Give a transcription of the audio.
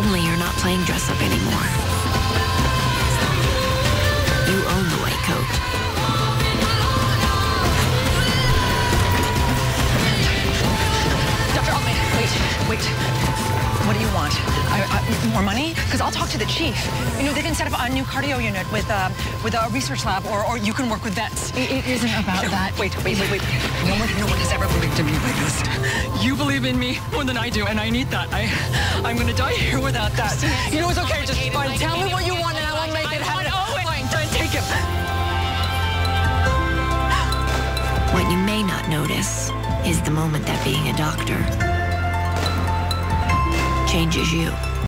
Suddenly, you're not playing dress-up anymore. You own the white coat. Dr. Altman, wait. What do you want? More money? Because I'll talk to the chief. You know, they can set up a new cardio unit with a research lab, or you can work with vets. It isn't about that. Wait. No one has ever believed in me like this. You believe in me more than I do, and I need that. I'm gonna die here without that. You know, it's okay. Just fine. Tell me what you want, and I will make it happen. Owen. Fine, don't take him. What you may not notice is the moment that being a doctor changes you.